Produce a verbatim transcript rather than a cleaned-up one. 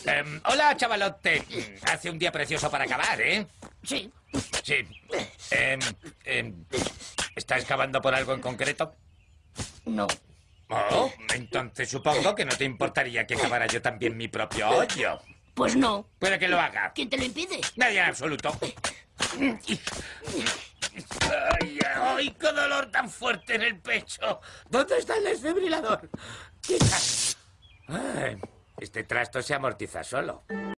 Em, hola, chavalote. Hace un día precioso para cavar, ¿eh? Sí. Sí. Em, em, ¿está excavando por algo en concreto? No. Oh, entonces supongo que no te importaría que cavara yo también mi propio hoyo. Pues no. Puede que lo haga. ¿Quién te lo impide? Nadie en absoluto. ¡Ay, ay, qué dolor tan fuerte en el pecho! ¿Dónde está el desfibrilador? Ay, este trasto se amortiza solo.